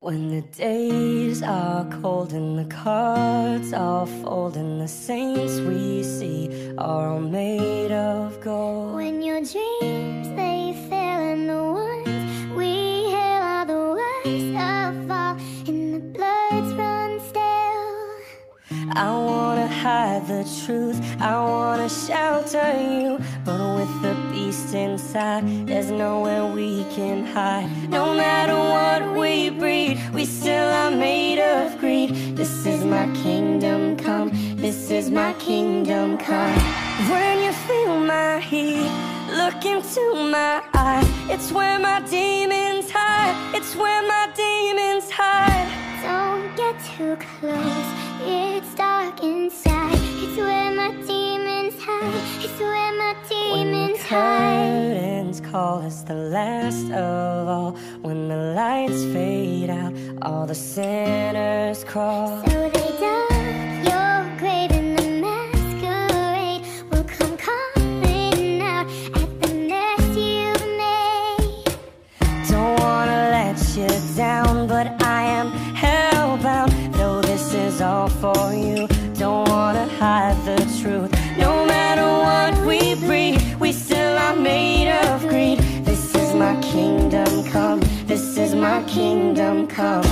When the days are cold and the cards all fold and the saints we see are all made of gold. When your dreams they fail and the ones we hail are the worst of all, and the bloods run stale. I wanna hide the truth, I wanna shelter you, but with the beast inside, there's nowhere we can hide. No matter what we breed, we still are made of greed. This is my kingdom come, this is my kingdom come. When you feel my heat, look into my eye. It's where my demons hide, it's where my demons hide. Don't get too close, it's dark inside. It's where my demons hide, it's where my demons hide. When the curtains call us the last of all, when the lights fade out, all the sinners crawl. So they dug your grave and the masquerade will come calling out at the mess you've made. Don't wanna let you down, but I am hellbound. Though this is all for you, don't wanna hide the truth. No matter what we breed, we still are made of greed. This is my kingdom come, this is my kingdom come.